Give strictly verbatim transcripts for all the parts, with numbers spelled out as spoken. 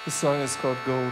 The song is called Gold.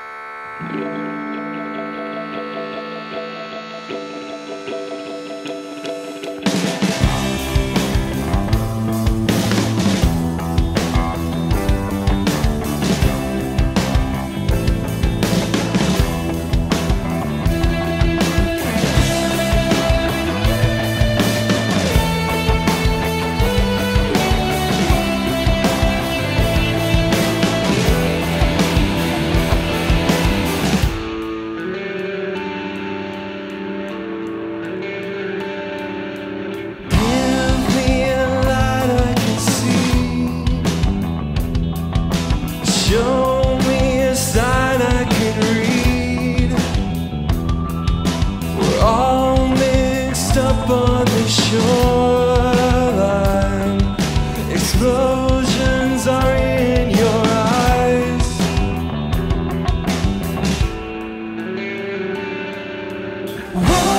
Show me a sign I can read. We're all mixed up on the shoreline. Explosions are in your eyes. Whoa.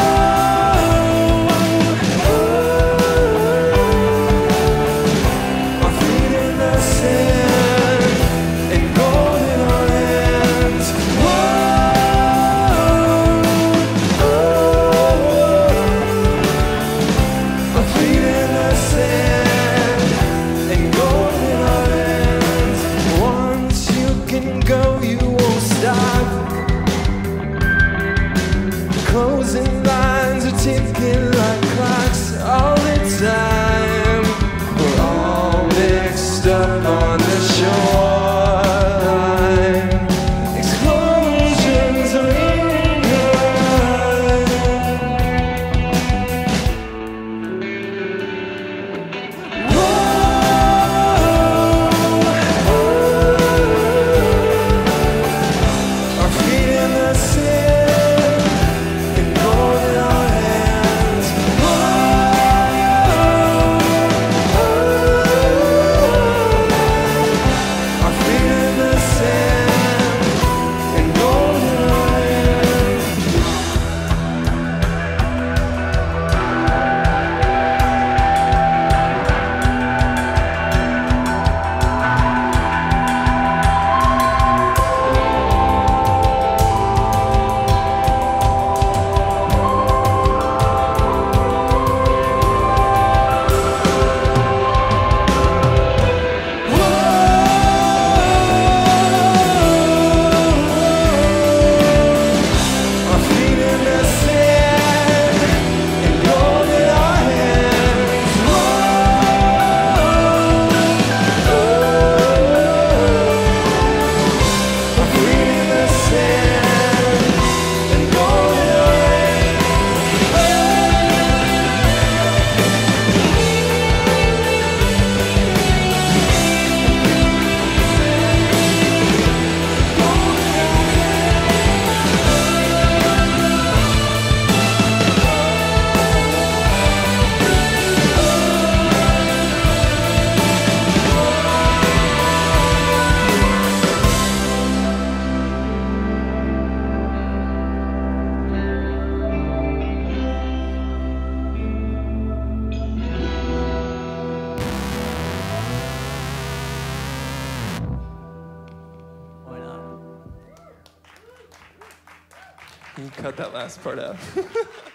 Closing lines are ticking like clocks all the time. We're all mixed up on the shoreline. Explosions are in your eyes. Whoa, our feet in the sand. You cut that last part out.